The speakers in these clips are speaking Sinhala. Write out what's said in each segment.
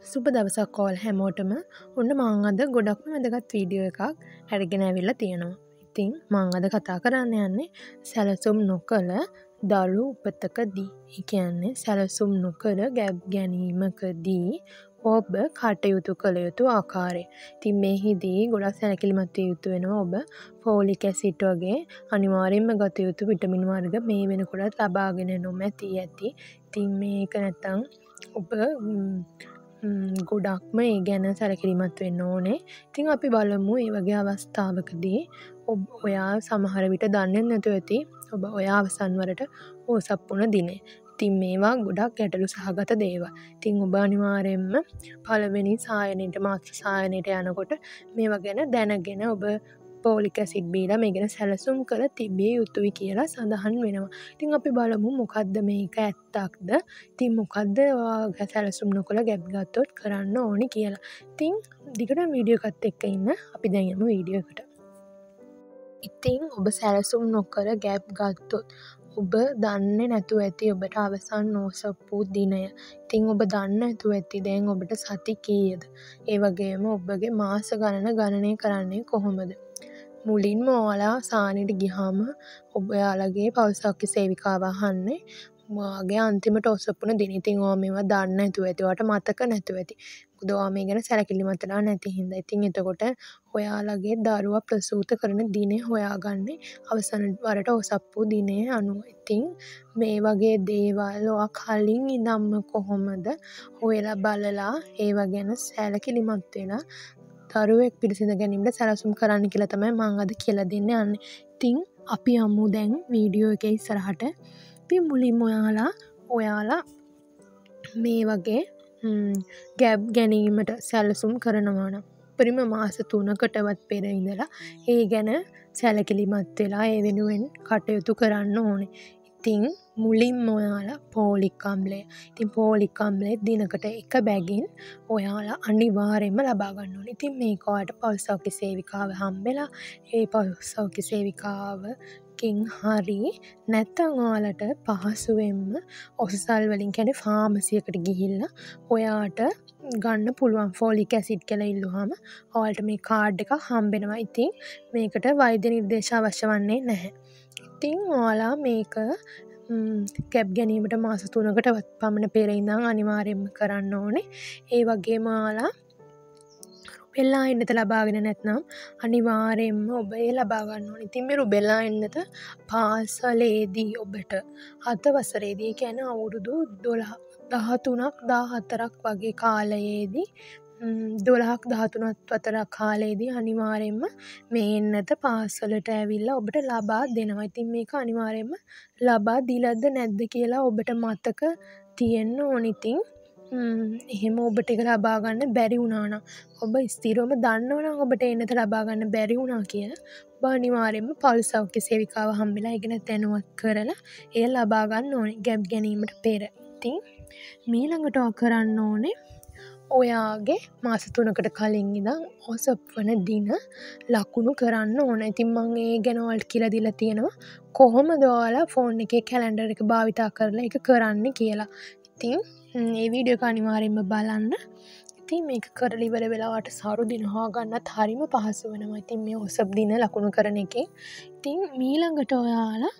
සුබ දවසක් කෝල් හැමෝටම ඔන්න මං අද ගොඩක්ම වැදගත් වීඩියෝ එකක් අරගෙන ඇවිල්ලා තියෙනවා. ඉතින් මං අද කතා කරන්න යන්නේ සැලසුම් නොකළ දරු උපතකදී. ඒ කියන්නේ සැලසුම් නොකර ගැබ් ගැනීමකදී ඔබ කටයුතු කළ යුතු ආකාරය. ඉතින් මේහිදී ගොඩක් සැලකිලිමත් විය යුතු වෙනවා. ඔබ ෆෝලික් ඇසිඩ් වගේ අනිවාර්යෙන්ම ගත යුතු විටමින් වර්ග මේ වෙනකොටත් ලබාගෙන නොමැති ඇති. ඉතින් මේක නැත්තම් ඔබ ගොඩක්ම ඒ ගැන සැලකිලිමත් වෙන්න ඕනේ. ඉතින් අපි බලමු මේ වගේ අවස්ථාවකදී ඔයා සමහර විට දන්නේ නැතුව ඇති ඔබ ඔයා අවසන් වරට ඕසප් වුණ දිනේ. ඉතින් මේවා ගොඩක් ගැටලු සහගත දේවල්. ඉතින් ඔබ අනිවාර්යයෙන්ම පළවෙනි සායනයට මාතෘ සායනයට යනකොට මේවා ගැන දැනගෙන ඔබ පෝලික් ඇසිඩ් බීලා මේ ගැන සැලසුම් කර තිබිය යුතුයි කියලා සඳහන් වෙනවා. ඉතින් අපි බලමු මොකද්ද මේක ඇත්තක්ද? ඉතින් මොකද්ද ඔයා සැලසුම් නොකළ ගැබ් ගත්තොත් කරන්න ඕනි කියලා. ඉතින් දිගට වීඩියෝ එකත් එක්ක ඉන්න. අපි දැන් යමු වීඩියෝ එකට. ඉතින් ඔබ සැලසුම් නොකර ගැබ් ගත්තොත් ඔබ දන්නේ නැතුව ඇති ඔබට අවසන් ඕසප් වූ දිනය. ඉතින් ඔබ දන්නේ නැතුව ඇති දැන් ඔබට සති කීයද? ඒ වගේම ඔබගේ මාස ගණන ගණනය කරන්නේ කොහොමද? මුලින්ම ඔයාලා සානෙට ගියාම ඔයාලගේ පවුල් සෞඛ්‍ය සේවිකාව අහන්නේ ඔයාගේ අන්තිමට ඕසප් වුණ දින. ඉතින් ඔයා මේවා දන්නේ නැතුව ඇති. ඔයාට මතක නැතුව ඇති. මොකද ඔයා මේ ගැන සැලකිලිමත් වෙලා නැති හින්දා. ඉතින් එතකොට ඔයාලගේ දරුවා ප්‍රසූත කරන දිනේ හොයාගන්නේ අවසන් වරට ඕසප් වූ දිනේ අනුව. ඉතින් මේ වගේ දේවල් ඔයා කලින් ඉඳන්ම කොහොමද හොයලා බලලා ඒවා ගැන සැලකිලිමත් වෙලා දරුවෙක් පිළිසිඳ ගැනීමට සැලසුම් කරන්න කියලා තමයි මම අද කියලා දෙන්න යන්නේ. ඉතින් අපි යමු දැන් වීඩියෝ එකේ ඉස්සරහට. ඉතින් මුලින්ම ඔයාලා මේ වගේ ගැබ් ගැනීමට සැලසුම් කරනවා නම් පරිම මාස 3කටවත් පෙර ඉඳලා ඒ ගැන සැලකිලිමත් වෙලා ඒ වෙනුවෙන් කටයුතු කරන්න ඕනේ. ඉතින් මුලින්ම ඔයාලා පෝලික් අම්ලය. ඉතින් පෝලික් අම්ලය දිනකට 1 බැගින් ඔයාලා අනිවාර්යයෙන්ම ලබා ගන්න ඕනේ. ඉතින් මේක ඔයාලට පවුල් සෞඛ්‍ය සේවිකාව හම්බෙලා ඒ පවුල් සෞඛ්‍ය සේවිකාවකින් හරි නැත්නම් ඔයාලට පහසුවෙන්ම ඔසසල් වලින් කියන්නේ ෆාමසි එකට ගිහිල්ලා ඔයාට ගන්න පුළුවන් ෆෝලික් ඇසිඩ් කියලා ඉල්ලුවාම ඔයාලට මේ කාඩ් එක හම්බෙනවා. ඉතින් මේකට වෛද්‍ය නිර්දේශ අවශ්‍ය වන්නේ නැහැ. ඉතින් ඔයාලා මේක ගැබ් ගැනීමට මාස 3කටවත් පමණ පෙර ඉඳන් අනිවාර්යයෙන්ම කරන්න ඕනේ. ඒ වගේම ඔයාලා රුබෙල්ලා එන්නත ලබාගෙන නැත්නම් අනිවාර්යයෙන්ම ඔබ ඒ ලබා ගන්න ඕනේ. ඉතින් මේ රුබෙල්ලා එන්නත පාසලේදී ඔබට 7 වසරේදී කියන්නේ අවුරුදු 13ක් 14ක් වගේ කාලයේදී 12ක් 13ක් අතර කාලයේදී අනිවාර්යයෙන්ම මේ එන්නත පාසලට ඇවිල්ලා ඔබට ලබා දෙනවා. ඉතින් මේක අනිවාර්යයෙන්ම ලබා දීලාද නැද්ද කියලා ඔබට මතක තියෙන්න ඕනි. ඉතින් එහෙම ඔබට ඒක ලබා ගන්න බැරි වුණා නම් ඔබ ස්ථිරවම දන්නවනම් ඔබට එන්නත ලබා ගන්න බැරි වුණා කියලා ඔබ අනිවාර්යයෙන්ම පවුල් සෞඛ්‍ය සේවිකාව හම්බෙලා ඒ ගැන දැනුවත් කරලා එය ලබා ගන්න ඕනේ ගැබ් ගැනීමට පෙර. ඉතින් ඊළඟට කරන්න ඕනේ ඔයාගේ මාස 3කට කලින් ඉඳන් ඕසප් වන දින ලකුණු කරන්න ඕන. ඉතින් මම ඒ ගැන ඔයාලට කියලා දීලා තියෙනවා කොහොමද ඔයාලා ෆෝන් එකේ කැලෙන්ඩර් එක භාවිතා කරලා ඒක කරන්න කියලා. ඉතින් මේ වීඩියෝ එක අනිවාර්යයෙන්ම බලන්න. ඉතින් මේක කරලා ඉවර වෙලා ඔයාලට සරු දින හොයාගන්නත් හරිම පහසු වෙනවා. ඉතින් මේ ඕසප් දින ලකුණු කරන එකේ. ඉතින් ඊළඟට ඔයාලා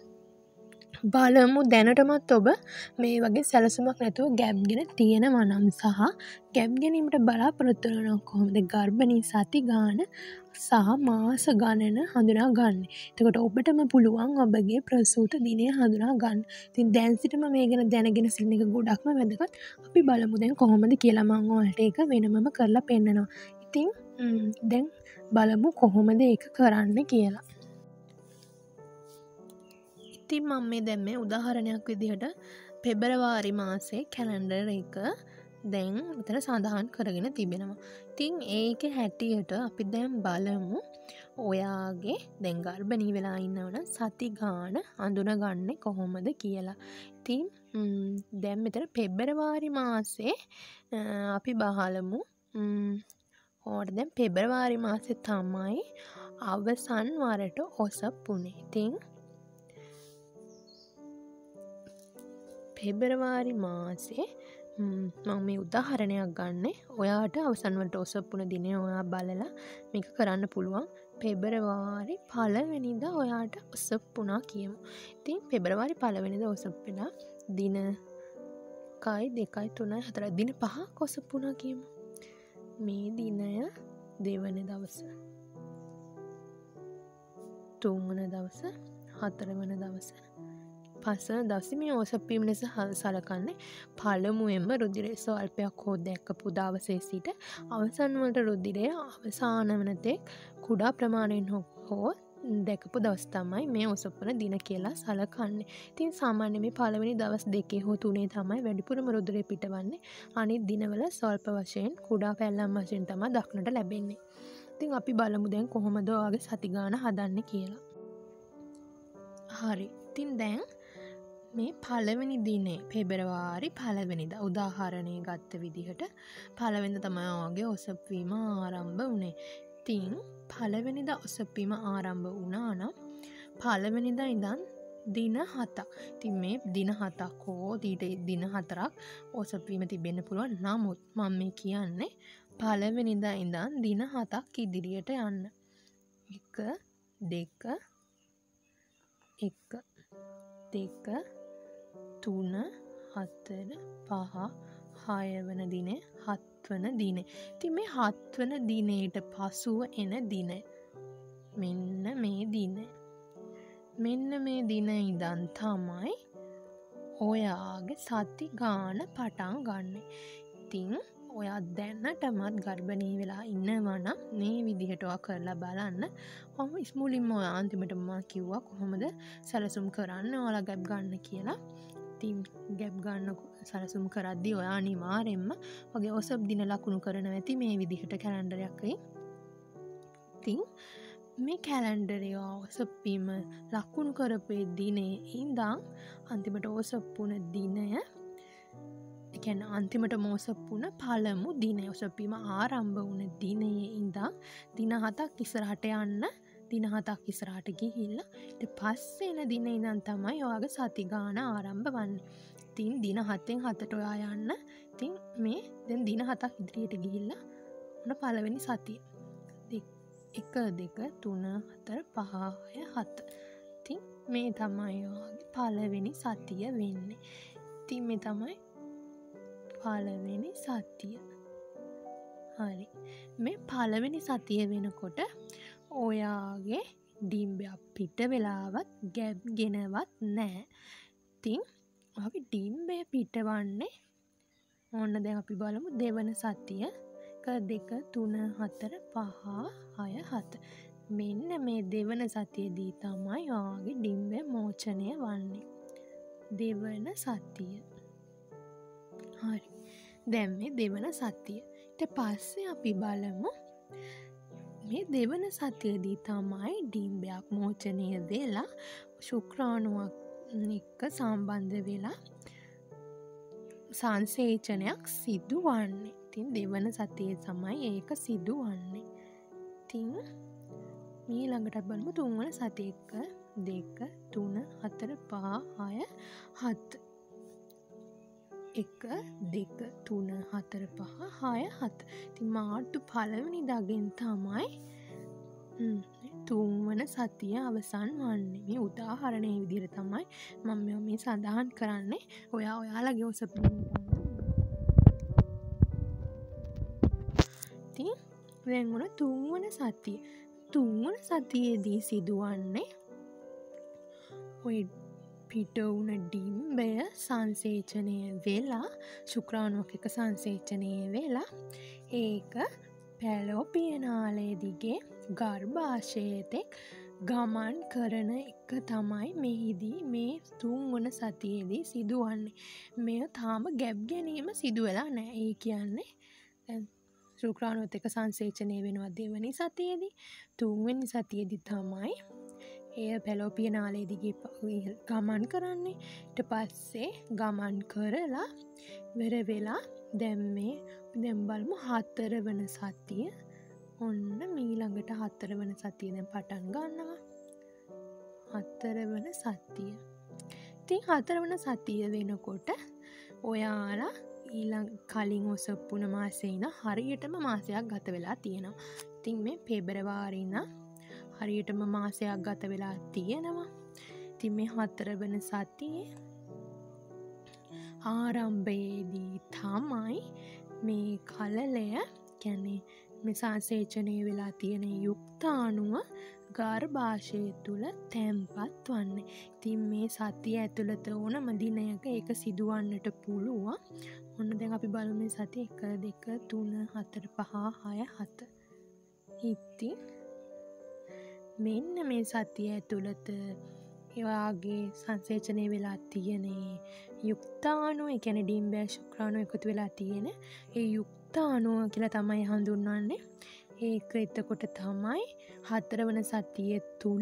බලමු දැනටමත් ඔබ මේ වගේ සැලසුමක් නැතුව ගැබ් ගෙන තියෙනවා නම් සහ ගැබ් ගැනීමට බලාපොරොත්තු වෙනවා කොහොමද ගර්භණී සති ගාන සහ මාස ගණන හඳුනා ගන්න. එතකොට ඔබටම පුළුවන් ඔබගේ ප්‍රසූත දිනය හඳුනා ගන්න. ඉතින් දැන් සිටම මේ ගැන දැනගෙන සිටින එක ගොඩක්ම වැදගත්. අපි බලමු දැන් කොහොමද කියලා මම ඔයාලට ඒක වෙනමම කරලා පෙන්නනවා. ඉතින් දැන් බලමු කොහොමද ඒක කරන්න කියලා. ඉතින් මම මේ දැන් මේ උදාහරණයක් විදිහට පෙබරවාරි මාසේ කැලෙන්ඩර් එක දැන් මෙතන සඳහන් කරගෙන තිබෙනවා. ඉතින් ඒකේ හැටියට අපි දැන් බලමු ඔයාගේ දැන් ගර්භණී වෙලා ඉන්නවනම් සති ගාන අඳුනගන්නේ කොහොමද කියලා. ඉතින් දැන් මෙතන පෙබරවාරි මාසේ අපි බලමු ඕකට දැන් පෙබරවාරි මාසේ තමයි අවසන් වරට ඕසප් වුණේ. ඉතින් පෙබරවාරි මාසේ මම මේ උදාහරණයක් ගන්නෙ ඔයාට අවසන් වලට ඔසප්පුන දිනය ඔයා බලලා මේක කරන්න පුළුවන්. පෙබරවාරි 1 වෙනිදා ඔයාට ඔසප්පුණා කියමු. ඉතින් පෙබරවාරි 1 වෙනිදා ඔසප්පෙලා දින 1යි 2යි 3යි 4යි දින 5ක් ඔසප්පුණා කියමු. මේ දිනය දෙවන දවස, තුන්වන දවස, හතරවන දවස, පස්වන දවසේ මේ ඔසප්පීම ලෙස සලකන්නේ. පළමුවෙන්ම රුධිරයේ ස්වල්පයක් හෝ දැක්කපු දවසේ සිට අවසන් වලට රුධිරය අවසාන වන තෙක් කුඩා ප්‍රමාණයෙන් හෝ දැකපු දවස් තමයි මේ ඔසප්පන දින කියලා සලකන්නේ. ඉතින් සාමාන්‍ය මේ පළවෙනි දවස් 2 හෝ 3 තමයි වැඩිපුරම රුධිරය පිටවන්නේ. අනිත් දිනවල ස්වල්ප වශයෙන් කුඩා පැල්ලම් වශයෙන් තමයි දක්නට ලැබෙන්නේ. ඉතින් අපි බලමු දැන් කොහොමද ඔයාගේ සති ගාන හදන්නේ කියලා. හරි. ඉතින් දැන් මේ පළවෙනි දිනේ පෙබරවාරි 1 වෙනිදා උදාහරණය ගත්ත විදිහට 1 වෙනිදා තමයි ඔයාගේ ඔසප්වීම ආරම්භ වුණේ. ඉතින් 1 වෙනිදා ඔසප්වීම ආරම්භ වුණා නම් 1 වෙනිදා ඉඳන් දින 7ක්. ඉතින් මේ දින 7ක් හෝ දින 4ක් ඔසප්වීම තිබෙන්න පුළුවන්. නමුත් මම මේ කියන්නේ 1 වෙනිදා ඉඳන් දින 7ක් ඉදිරියට යන්න. 1 2 1 2 3 4 5 6 වන දිනේ 7 වන දිනේ. ඉතින් මේ 7 වන දිනේට පසුව එන දින මෙන්න මේ දින. මෙන්න මේ දින ඉඳන් තමයි ඔයාගේ සති ගාන පටන් ගන්න. ඉතින් ඔයා දැනටමත් ගර්භණී වෙලා ඉන්නවා නම් මේ විදිහට ඔයා කරලා බලන්න. මම මුලින්ම ඔයා අන්තිමටම මම කිව්වා කොහොමද සැලසුම් කරන්න ඔයාලා ගැප් ගන්න කියලා. ඉතින් ගැප් ගන්න සැලසුම් කරද්දී ඔයා අනිවාර්යෙන්ම වගේ ඔසප් දින ලකුණු කරනවා ඇති මේ විදිහට කැලෙන්ඩරයක් එකේ. ඉතින් මේ කැලෙන්ඩරේ ඔසප්පීම ලකුණු කරපු දිනේ ඉඳන් අන්තිමට ඔසප්පුන දිනය කියන්නේ අන්තිමට ඔසප්පුන පළමු දිනය ඔසප්පීම ආරම්භ වුණ දිනේ ඉඳන් දින 7ක් ඉස්සරහට යන්න. දින 7ක් ඉස්සරහට ගිහිල්ලා ඊට පස්සේ එන දිනේ ඉඳන් තමයි ඔයාගේ සති ගාන ආරම්භ වන්නේ. ඉතින් දින 7න් 7ට ඔයා යන්න. ඉතින් මේ දැන් දින 7ක් ඉදිරියට ගිහිල්ලා ඔන්න පළවෙනි සතිය. 1 2 3 4 5 6 7. ඉතින් මේ තමයි ඔයාගේ පළවෙනි සතිය වෙන්නේ. ඉතින් මේ තමයි පළවෙනි සතිය. හරි. මේ පළවෙනි සතිය වෙනකොට ඔයාගේ ඩිම්බයක් පිට වෙලාවත් ගැබ් ගෙනවත් නැහැ. ඉතින් ඔයාගේ ඩිම්බය පිටවන්නේ ඕන්න දැන් අපි බලමු දෙවන සතිය 1 2 3 4 5 6 7. මෙන්න මේ දෙවන සතියේදී තමයි ඔයාගේ ඩිම්බය මෝචනය වන්නේ. දෙවන සතිය. හරි. දැන් මේ දෙවන සතිය. ඊට පස්සේ අපි බලමු මේ දෙවන සතියේදී තමයි ඩිම්බයක් මෝචනය වෙලා ශුක්‍රාණුවක් එක්ක සම්බන්ධ වෙලා සංසේචනයක් සිදු වන්නේ. ඉතින් දෙවන සතියේ තමයි ඒක සිදු වන්නේ. ඉතින් ඊළඟට බලමු තුන්වන සතිය 1 2 3 4 5 6 7. 1 2 3 4 5 6 7. ඉතින් මාර්තු 1 වෙනිදාගෙන් තමයි තුන්වන සතිය අවසන් වන්නේ. මේ උදාහරණයේ විදිහට තමයි මම මේ සඳහන් කරන්නේ. ඔයාලගේ ඔසප්පීම ඉතින් දැන් උන තුන්වන සතිය. තුන්වන සතියේදී සිදුවන්නේ ඔය පිට වුණ ඩිම්බය සංසේචනය වෙලා ශුක්‍රාණුවක් එක සංසේචනය වෙලා ඒක පැලෝපිය නාලය දිගේ ගර්භාෂයතෙක් ගමන් කරන එක තමයි මෙහිදී මේ තුන්වන සතියේදී සිදුවන්නේ. මෙය තාම ගැබ් ගැනීම සිදු වෙලා නැහැ. ඒ කියන්නේ ශුක්‍රාණුවත් එක සංසේචනය වෙනවා දෙවනි සතියේදී. තුන්වෙනි සතියේදී තමයි එය පැලෝපිය නාලය දිගේ ගමන් කරන්නේ. ඊට පස්සේ ගමන් කරලා ඉවර වෙලා දැන් බලමු 4 වෙනි සතිය. ඔන්න ඊළඟට 4 වෙනි සතිය දැන් පටන් ගන්නවා. 4 වෙනි සතිය. ඉතින් 4 වෙනි සතිය වෙනකොට ඔයාලා ඊළඟ කලින් ඔසප්පුන මාසේ ඉඳන් හරියටම මාසයක් ගත වෙලා තියෙනවා. ඉතින් මේ පෙබරවාරි ඉඳන් හරියටම මාසයක් ගත වෙලා තියෙනවා. ඉතින් මේ 4 වෙනි සතියේ ආරම්භයේදී තමයි මේ කලලය කියන්නේ මේ සංසේචනය වෙලා තියෙන යුක්තාණුව ගර්භාෂය තුළ තැන්පත් වන්නේ. ඉතින් මේ සතිය ඇතුළත ඕනම දිනයක ඒක සිදුවන්නට පුළුවන්. ඔන්න දැන් අපි බලමු මේ සතිය 1 2 3 4 5 6 7. ඉතින් මෙන්න මේ සතිය ඇතුළත එවාගේ සංසේචනය වෙලා තියෙන යුක්තාණුව, ඒ කියන්නේ ඩිම්බය ශුක්‍රාණු එකතු වෙලා තියෙන ඒ යුක්තාණුව කියලා තමයි හඳුන්වන්නේ. ඒක එතකොට තමයි 4 වෙනි සතිය තුල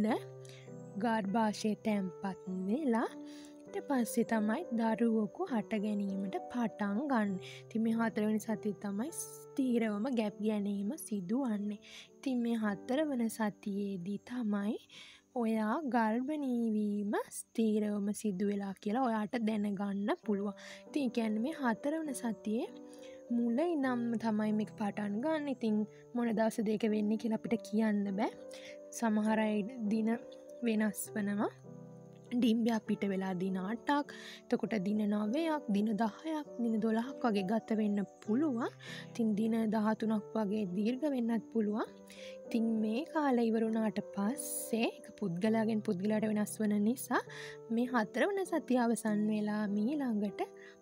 ගර්භාෂය තැන්පත් වෙලා ඊට පස්සේ තමයි දරුවෙකු හට ගැනීමට පටන් ගන්න. ඉතින් මේ 4 වෙනි සතිය තමයි ස්ථීරවම ගැප් ගැනීම සිදුවන්නේ. ඉතින් මේ 4 වෙනි සතියේදී තමයි ඔයා ගර්භණී වීම ස්ථීරවම සිදු වෙලා කියලා ඔයාට දැනගන්න පුළුවන්. ඉතින් ඒ කියන්නේ මේ 4 වෙනි සතියේ මුල ඉඳන්ම තමයි මේක පටන් ගන්න. ඉතින් මොන දවසද ඒක වෙන්නේ කියලා අපිට කියන්න බෑ. සමහර අය දින වෙනස් වෙනවා. ඩිම්බයක් පිට වෙලා දින 8ක්, එතකොට දින 9ක්, දින 10ක්, දින 12ක් වගේ ගත වෙන්න පුළුවන්. ඉතින් දින 13ක් වගේ දීර්ඝ වෙන්නත් පුළුවන්. ඉතින් මේ කාලය ඉවර වුණාට පස්සේ ඒක පුද්ගලයාගෙන් පුද්ගලයාට වෙනස් වෙන නිසා මේ 4 වෙනි සතිය අවසන් වෙලා ඊළඟට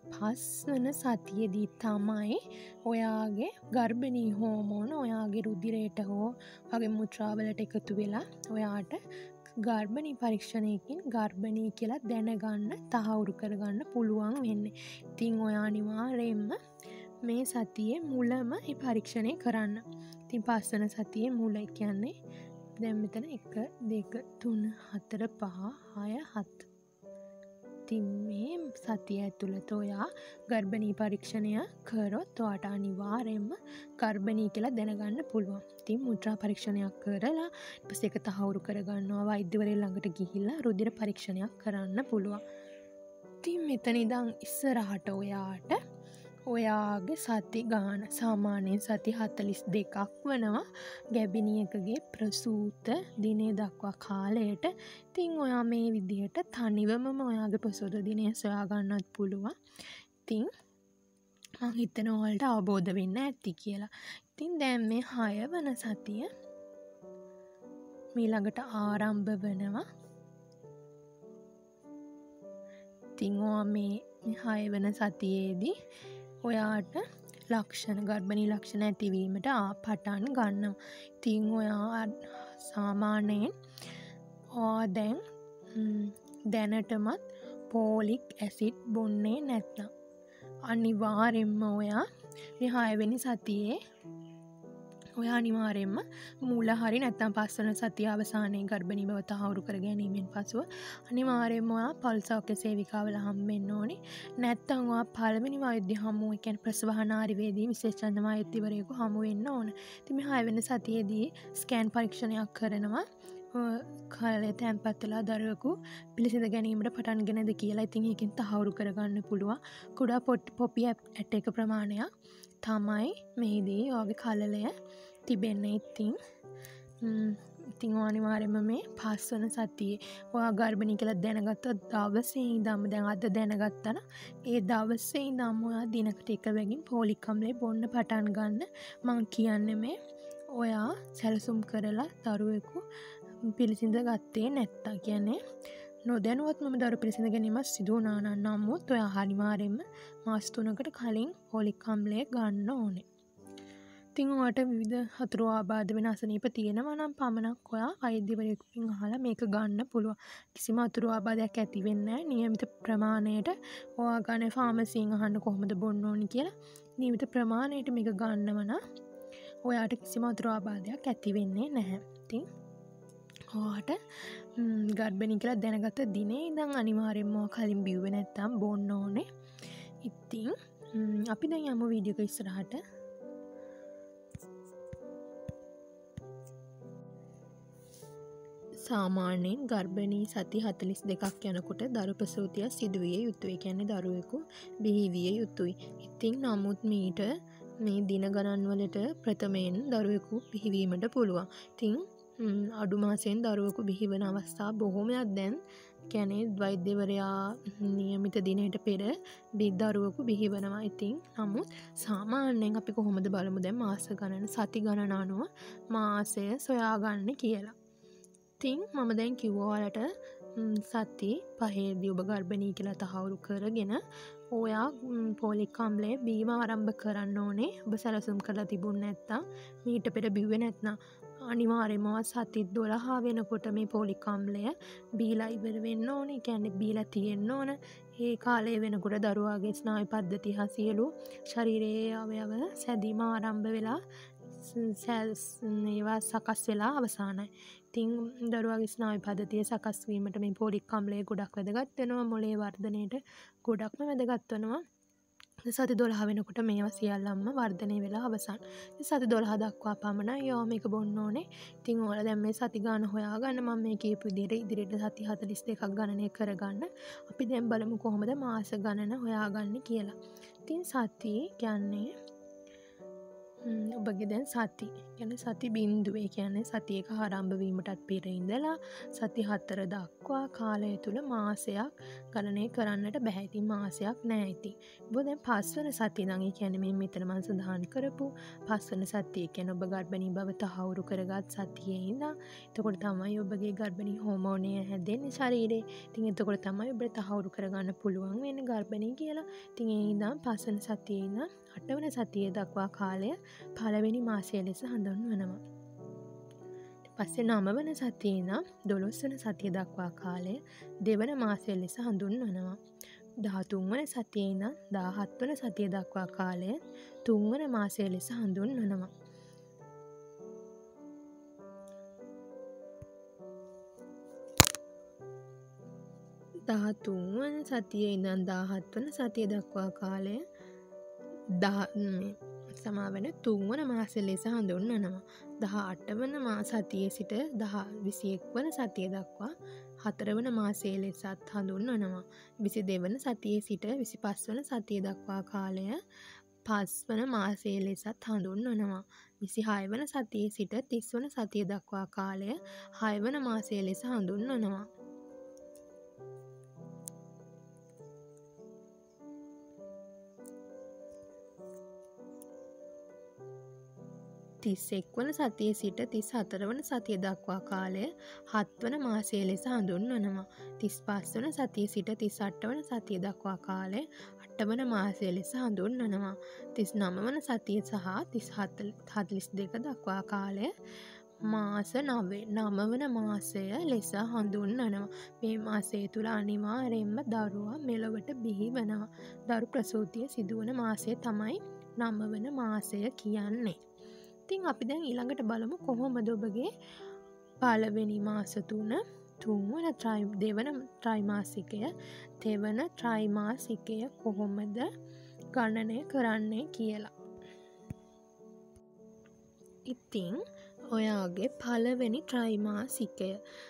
5 වෙනි සතියේදී තමයි ඔයාගේ ගර්භණී හෝමෝන ඔයාගේ රුධිරයට හෝ වගේ මුත්‍රාවලට එකතු වෙලා ඔයාට ගර්භණී පරීක්ෂණයකින් ගර්භණී කියලා දැනගන්න, තහවුරු කරගන්න පුළුවන් වෙන්නේ. ඉතින් ඔයා අනිවාර්යයෙන්ම මේ සතියේ මුලම මේ පරීක්ෂණය කරන්න. ඉතින් 5 වෙනි සතියේ මුල කියන්නේ දැන් මෙතන 1 2 3 4 5 6 7. ඉතින් මේ සතිය ඇතුළත ඔයා ගර්භණී පරීක්ෂණය කරොත් ඔයාට අනිවාර්යයෙන්ම ගර්භණී කියලා දැනගන්න පුළුවන්. ඉතින් මුත්‍රා පරීක්ෂණයක් කරලා ඊට පස්සේ ඒක තහවුරු කරගන්නවා. වෛද්‍යවරයා ළඟට ගිහිල්ලා රුධිර පරීක්ෂණයක් කරන්න පුළුවන්. ඉතින් මෙතන ඉඳන් ඉස්සරහට ඔයාට ඔයාගේ සති ගාන සාමාන්‍යයෙන් සති 42ක් වෙනවා ගැබිනියකගේ ප්‍රසූත දිනය දක්වා කාලයට. ඉතින් ඔයා මේ විදිහට තනිවම ඔයාගේ ප්‍රසූත දිනය සොයා ගන්නත් පුළුවන්. ඉතින් මම හිතනවා ඔයාලට අවබෝධ වෙන්න ඇති කියලා. ඉතින් දැන් මේ 6 වෙනි සතිය ඊළඟට ආරම්භ වෙනවා. ඉතින් ඔයා මේ 6 වෙනි සතියේදී ඔයාට ලක්ෂණ ගර්භණී ලක්ෂණ ඇතිවීමට පටන් ගන්නවා. ඉතින් ඔයා සාමාන්‍යයෙන් දැන් දැනටමත් පෝලික් ඇසිඩ් බොන්නේ නැත්නම් අනිවාර්යෙන්ම ඔයා මේ 6 වෙනි සතියේ ඔයා අනිවාර්යෙන්ම මූල හරි නැත්නම් 5 වෙනි සතිය අවසානයේ ගර්භණී බව තහවුරු කර ගැනීමෙන් පසුව අනිවාර්යෙන්ම ඔයා පල් සෞඛ්‍ය සේවිකාවල හම්බෙන්න ඕනේ. නැත්නම් ඔයා පළවෙනි වෛද්‍ය හමුව, ඒ කියන්නේ ප්‍රසවහනාරිවේදී විශේෂඥ වෛද්‍යවරයෙකු හමු වෙන්න ඕන. ඉතින් මේ 6 වෙනි සතියේදී ස්කෑන් පරීක්ෂණයක් කරනවා. කාලය තැන්පත් වෙලා දරුවෙකු පිළිසිඳ ගැනීමට පටන් ගෙනද කියලා. ඉතින් ඒකෙන් තහවුරු කරගන්න පුළුවන්. කුඩා පොපි ඇට එක ප්‍රමාණයක් තමයි මෙහිදී ඔයාගේ කලලය තිබෙන්නේ. ඉතින් අනිවාර්යයෙන්ම මේ 5 වෙනි සතියේ ඔයා ගර්භණී කියලා දැනගත්ත දවසේ ඉඳන්ම දැන් අද දැනගත්තා නම් ඒ දවසේ ඉඳන්ම ඔයා දිනකට එක වැගින් පෝලික් අම්ලය බොන්න පටන් ගන්න. මම කියන්නේ මේ ඔයා සැලසුම් කරලා දරුවෙකු පිළිසිඳ ගත්තේ නැත්නම් කියන්නේ නොදැනුවත්වම දරු පිළිසිඳ ගැනීම සිදු වුණා නම් නමුත් ඔයා අනිවාර්යයෙන්ම මාස 3කට කලින් පෝලික් අම්ලය ගන්න ඕනේ. ඉතින් ඔයාට විවිධ හතුරු ආබාධ වෙන අසනීප තියෙනවා නම් පමණක් ඔයා වෛද්‍යවරයෙකුගෙන් අහලා මේක ගන්න පුළුවන්. කිසිම හතුරු ආබාධයක් ඇති වෙන්නේ නැහැ. නියමිත ප්‍රමාණයට ඔයා ගන්න ෆාමසියෙන් අහන්න කොහොමද බොන්න ඕනි කියලා. නියමිත ප්‍රමාණයට මේක ගන්නව නම් ඔයාට කිසිම හතුරු ආබාධයක් ඇති වෙන්නේ නැහැ. ඉතින් ඔයාට ගර්භණී කියලා දැනගත දිනේ ඉඳන් අනිවාර්යෙන්ම කලින් බිව්වේ නැත්තම් බොන්න ඕනේ. ඉතින් අපි දැන් යමු වීඩියෝ එක ඉස්සරහට. සාමාන්‍යයෙන් ගර්භණී සති 42ක් යනකොට දරු ප්‍රසූතියක් සිදුවිය යුතුයි. කියන්නේ දරුවෙකු බිහි විය යුතුයි. ඉතින් නමුත් මීට මේ දින ගණන් වලට ප්‍රථමයෙන් දරුවෙකු බිහිවීමට පුළුවන්. ඉතින් අඩු මාසයෙන් දරුවෙකු බිහිවන අවස්ථා බොහෝමයක් දැන් කියන්නේ වෛද්‍යවරයා නියමිත දිනයට පෙර දරුවෙකු බිහිවනවා. ඉතින් නමුත් සාමාන්‍යයෙන් අපි කොහොමද බලමු දැන් මාස ගණන සති ගණන අනුව මාසය සොයාගන්න කියලා. ඉතින් මම දැන් කිව්වා ඔයාලට සති 5ේදී ඔබ ගර්භණී කියලා තහවුරු කරගෙන ඔයා පොලික් අම්ලය බීම ආරම්භ කරන්න ඕනේ. ඔබ සැලසුම් කරලා තිබුණ නැත්නම් මීට පෙර බිව්වේ නැත්නම් අනිවාර්යයෙන්ම සති 12 වෙනකොට මේ පොලික් අම්ලය බීලා ඉවර වෙන්න ඕනේ. කියන්නේ බීලා තියෙන්න ඕන. ඒ කාලය වෙනකොට දරුවාගේ ස්නායු පද්ධතිය හා සියලු ශරීරයේ අවයව සැදීම ආරම්භ වෙලා ඒවා සකස් වෙලා අවසానයි. ඉතින් දරුවාගේ ස්නායු පද්ධතිය සකස් වීමට මේ පොලික් අම්ලය ගොඩක් වැදගත් වෙනවා. මොළයේ වර්ධනයට ගොඩක්ම වැදගත් වෙනවා. සති 12 වෙනකොට මේවා සියල්ලම වර්ධනය වෙලා අවසන්. සති 12 දක්වා පමණයි යෝම මේක බොන්න ඕනේ. ඉතින් ඔයාලා දැන් මේ සති ගාන හොයාගන්න. මම මේ කියපු විදිහට ඉදිරියට සති 42ක් ගණනය කරගන්න. අපි දැන් බලමු කොහොමද මාස ගණන හොයාගන්නේ කියලා. ඉතින් සති කියන්නේ ඔබගේ දැන් සති කියන්නේ සති බිඳුවේ කියන්නේ සති එක ආරම්භ වීමටත් පෙර ඉඳලා සති 4 දක්වා කාලය තුල මාසයක් ගණනය කරන්නට බෑ. ඉතින් මාසයක් නෑ. ඉතින් ඔබ දැන් 5 වෙනි සතිය නම් ඒ කියන්නේ මේ මෙතන මම සඳහන් කරපු 5 වෙනි සතිය කියන්නේ ඔබ ගර්භණී බව තහවුරු කරගත් සතියේ ඉඳන් එතකොට තමයි ඔබගේ ගර්භණී හෝමෝනය හැදෙන්නේ ශරීරේ. ඉතින් එතකොට තමයි ඔබට තහවුරු කරගන්න පුළුවන් වෙන්නේ ගර්භණී කියලා. ඉතින් ඒ ඉඳන් 5 වෙනි සතියේ ඉඳන් 8 වෙනි සතිය දක්වා කාලය පළවෙනි මාසය ලෙස හඳුන්වනවා. පස්සේ 9 වෙනි සතියේ ඉඳන් 12 වෙනි සතිය දක්වා කාලය දෙවන මාසය ලෙස හඳුන්වනවා. 13 වෙනි සතියේ ඉඳන් 17 වෙනි සතිය දක්වා කාලය තුන්වන මාසය ලෙස හඳුන්වනවා. 13 වෙනි සතියේ ඉඳන් 17 වෙනි සතිය දක්වා කාලය සමාවෙන තුන්වන මාසය ලෙස හඳුන්වනවා. 18 වන සතියේ සිට 21 වන සතිය දක්වා හතරවන මාසය ලෙසත් හඳුන්වනවා. 22 වන සතියේ සිට 25 වන සතිය දක්වා කාලය 5 වන මාසය ලෙසත් හඳුන්වනවා. 26 වන සතියේ සිට 30 වන සතිය දක්වා කාලය 6 වන මාසය ලෙස හඳුන්වනවා. 31 වන සතියේ සිට 34 වන සතිය දක්වා කාලය 7 වන මාසය ලෙස හඳුන්වනවා. 35 වන සතියේ සිට 38 වන සතිය දක්වා කාලය 8 වන මාසය ලෙස හඳුන්වනවා. 39 වන සතිය සහ 42 දක්වා කාලය මාස 9 වන මාසය ලෙස හඳුන්වනවා. මේ මාසය තුල අනිවාර්යයෙන්ම දරුවා මෙලොවට බිහි වෙනවා. දරු ප්‍රසූතිය සිදුවන මාසය තමයි 9 වන මාසය කියන්නේ. ඉතින් අපි දැන් ඊළඟට බලමු කොහොමද ඔබගේ පළවෙනි මාස 3 තුන්වන දෙවන ත්‍රිමාසිකය තෙවන ත්‍රිමාසිකය කොහොමද ගණනය කරන්නේ කියලා. ඉතින් ඔයාගේ පළවෙනි ත්‍රිමාසිකය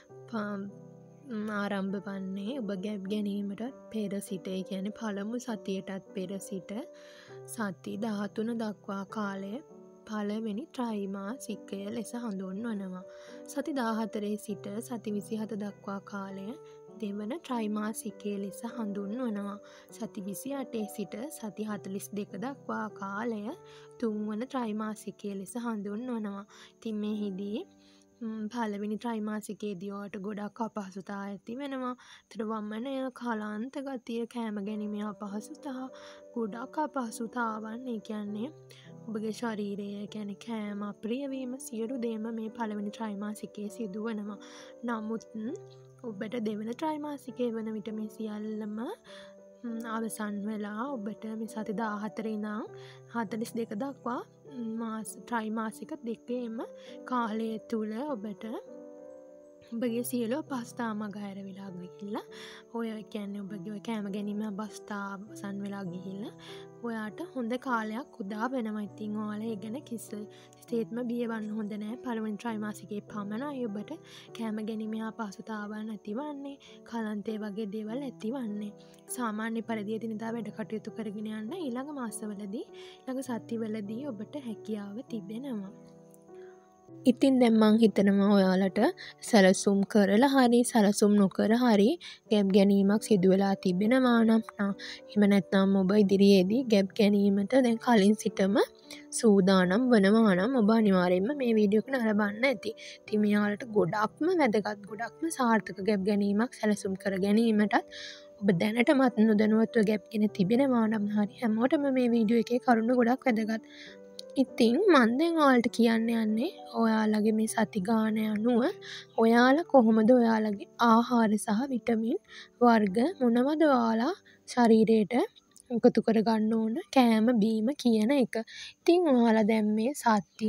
ආරම්භ වන්නේ ඔබ ගැබ් ගැනීමට පෙර සිට, ඒ කියන්නේ පළමු සතියටත් පෙර සිට සති 13 දක්වා කාලය පළවෙනි ත්‍රිමාසිකය ලෙස හඳුන්වනවා. සති 14 සිට සති 27 දක්වා කාලය දෙවන ත්‍රිමාසිකය ලෙස හඳුන්වනවා. සති 28 සිට සති 42 දක්වා කාලය තුන්වන ත්‍රිමාසිකය ලෙස හඳුන්වනවා. ඉතින් මෙහිදී පළවෙනි ත්‍රිමාසිකයේදී ඔයාලට ගොඩක් අපහසුතා ඇති වෙනවා. ඒතර වමනය, කලාන්ත ගතිය, කෑම ගැනීමේ අපහසුතා, ගොඩක් අපහසුතාවන්, ඒ කියන්නේ ඔබගේ ශරීරය කියන්නේ කෑම අප්‍රිය වීම සියලු දේම මේ පළවෙනි ත්‍රිමාසිකයේ සිදුවනවා. නමුත් ඔබට දෙවන ත්‍රිමාසිකය වන විට මේ සියල්ලම අවසන් වෙලා ඔබට මේ සති 14 ඉඳන් 42 දක්වා ත්‍රිමාසික දෙකේම කාලය තුල ඔබට ඔබගේ සියලු අපහසුතා මග හැරවිලා ගිහිල්ලා ඔය කියන්නේ ඔබගේ කෑම ගැනීම අවස්ථා අවසන් වෙලා ගිහිල්ලා ඔයාට හොඳ කාලයක් උදා වෙනවා. ඉතින් ඔයාලා ඒ ගැන කිසිසේත්ම බියවන්න හොඳ නෑ. පළවෙනි ත්‍රයිමාසිකයේ පමණයි ඔබට කෑම ගැනීමේ අපහසුතාවයන් ඇතිවන්නේ. කලන්තය වගේ දේවල් ඇතිවන්නේ. සාමාන්‍ය පරිදි එදිනෙදා වැඩ කටයුතු කරගෙන යන්න ඊළඟ මාසවලදී ඊළඟ සතිවලදී ඔබට හැකියාව තිබෙනවා. ඉතින් දැන් මං හිතනවා ඔයාලට සැලසුම් කරලා හරි සැලසුම් නොකර හරි ගැබ් ගැනීමක් සිදු වෙලා තිබෙනවා නම් එහෙම නැත්නම් ඔබ ඉදිරියේදී ගැබ් ගැනීමට දැන් කලින් සිටම සූදානම් වෙනවා නම් ඔබ අනිවාර්යයෙන්ම මේ වීඩියෝ එක නරඹන්න ඇති. ඉතින් මෙයාලට ගොඩක්ම වැදගත් ගොඩක්ම සාර්ථක ගැබ් ගැනීමක් සැලසුම් කර ගැනීමටත් ඔබ දැනටමත් නොදැනුවත්ව ගැබ් ගෙන තිබෙනවා නම් හරි හැමෝටම මේ වීඩියෝ එකේ කරුණු ගොඩක් වැදගත්. ඉතින් මන් දැන් ඔයාලට කියන්න යන්නේ ඔයාලගේ මේ සති ගාන අනුව ඔයාලා කොහොමද ඔයාලගේ ආහාර සහ විටමින් වර්ග මොනවද ඔයාලා ශරීරයට එකතු කරගන්න ඕන කෑම බීම කියන එක. ඉතින් ඔයාලා දැන් මේ සති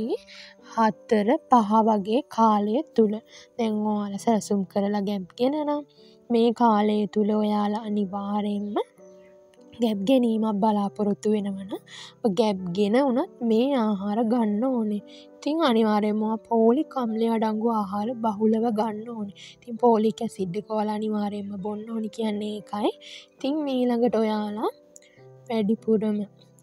4 5 වගේ කාලය තුල දැන් ඔයාලා සැලසුම් කරලා ගැබ් ගෙනනම් මේ කාලය තුල ඔයාලා අනිවාර්යයෙන්ම ගැබ් ගැනීමක් බලාපොරොත්තු වෙනවන ගැබ් ගෙන උනත් මේ ආහාර ගන්න ඕනේ. ඉතින් අනිවාර්යයෙන්ම පෝලික් අම්ලය අඩංගු ආහාර බහුලව ගන්න ඕනේ. ඉතින් පෝලික් ඇසිඩ් එක ඔයාලා අනිවාර්යයෙන්ම බොන්න ඕනේ කියන්නේ ඒකයි. ඉතින් ඊළඟට ඔයාලා වැඩිපුරම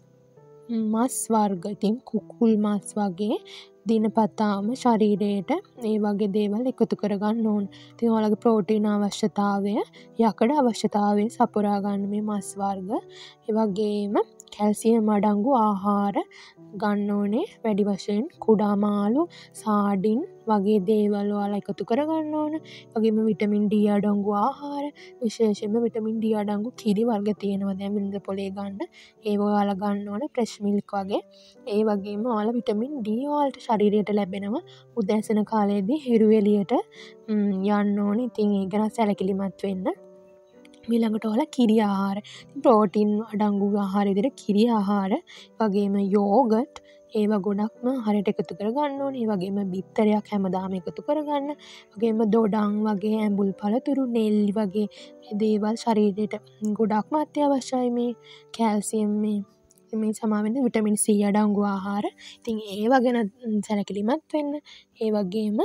මස් වර්ග ඉතින් කුකුල් මස් වගේ දිනපතාම ශරීරයට මේ වගේ දේවල් එකතු කරගන්න ඕන. ඉතින් ඔයාලගේ ප්‍රෝටීන් අවශ්‍යතාවය යකඩ අවශ්‍යතාවය සපුරා ගන්න මේ මස් වර්ග. ඒ වගේම කැල්සියම් අඩංගු ආහාර ගන්න ඕනේ. වැඩි වශයෙන් කුඩා මාළු, සාඩින් වගේ දේවල් ඔයාලා එකතු කරගන්න ඕන. වගේම විටමින් D අඩංගු ආහාර, විශේෂයෙන්ම විටමින් D අඩංගු කිරි වර්ග තියෙනවා. දැන් වින්ද පොලේ ගන්න. ඒව ඔයාලා ගන්න ඕන. ෆ්‍රෙෂ් මිල්ක් වගේ. ඒ වගේම ඔයාලා විටමින් D ඔයාලට ශරීරයට ලැබෙනවා. උදෑසන කාලයේදී හිරු එළියට යන්න ඕනේ. ඉතින් ඒක ගැන සැලකිලිමත් වෙන්න. ඊළඟට ඔයාලා කිරි ආහාර. ප්‍රෝටීන් අඩංගු ආහාර විදිහට කිරි ආහාර, වගේම යෝගට් ඒවා ගොඩක්ම ආහාරයට එකතු කරගන්න ඕනේ. ඒ වගේම බිත්තරයක් හැමදාම එකතු කරගන්න. වගේම දොඩම් වගේ ඇඹුල් පළතුරු, නෙල්ලි වගේ දේවල් ශරීරයට ගොඩක්ම අත්‍යවශ්‍යයි. මේ කැල්සියම් මේ සමාවෙන්න විටමින් C අඩංගු ආහාර. ඉතින් ඒවා ගැන සැලකිලිමත් වෙන්න. ඒ වගේම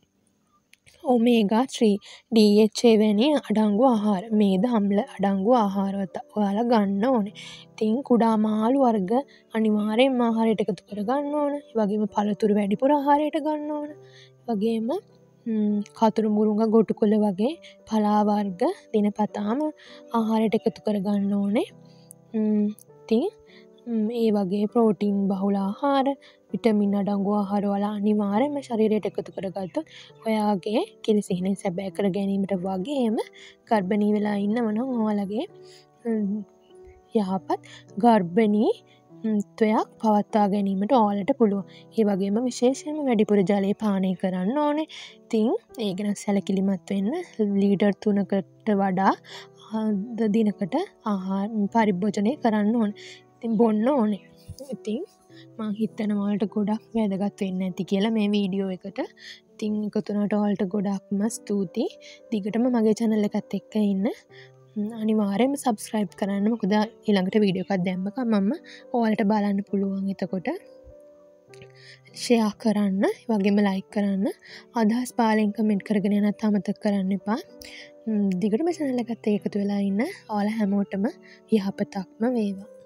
ඔමේගා 3 DHA වැනි අඩංගු ආහාර, මේද අම්ල අඩංගු ආහාරවත ඔයාලා ගන්න ඕනේ. ඉතින් කුඩා මාළු වර්ග අනිවාර්යෙන්ම ආහාරයට එකතු කරගන්න ඕන. ඒ වගේම පළතුරු වැඩිපුර ආහාරයට ගන්න ඕන. වගේම කතුරු මුරුංග ගොටුකොළ වගේ පලා වර්ග දිනපතාම ආහාරයට එකතු කරගන්න ඕනේ. ඉතින් ඒ වගේ ප්‍රෝටීන් බහුල ආහාර, විටමින් අඩංගු ආහාර වල අනිවාර්යයෙන්ම ශරීරයට එකතු කරගත්තොත් ඔයාගේ කිරිසිහිනේ සැබෑ කර ගැනීමට වගේම ගර්භණී වෙලා ඉන්නවනම් ඔයාලගේ යහපත් ගර්භණීත්වයක් පවත්වා ගැනීමට ඔයාලට පුළුවන්. ඒ වගේම විශේෂයෙන්ම වැඩිපුර ජලය පානය කරන්න ඕනේ. ඉතින් ඒ ගැන සැලකිලිමත් වෙන්න. ලීටර් 3කට වඩා දිනකට ආහාර පරිභෝජනය කරන්න ඕනේ. ඉතින් බොන්න ඕනේ. ඉතින් මං හිතනවා ඔයාලට ගොඩක් වැදගත් වෙන්න ඇති කියලා මේ වීඩියෝ එකට. ඉතින් එකතු වුණාට ඔයාලට ගොඩක්ම ස්තුතියි. දිගටම මගේ channel එකත් එක්ක ඉන්න. අනිවාර්යයෙන්ම subscribe කරන්න. මොකද ඊළඟට වීඩියෝ එකක් දැම්මම මම ඔයාලට බලන්න පුළුවන්. එතකොට share කරන්න, ඒ වගේම like කරන්න, අදහස් පාලෙන් comment කරගෙන යන්නත් අමතක කරන්න එපා. දිගටම channel එකත් එක්ක එකතු වෙලා ඉන්න. ඔයාලා හැමෝටම යහපතක්ම වේවා.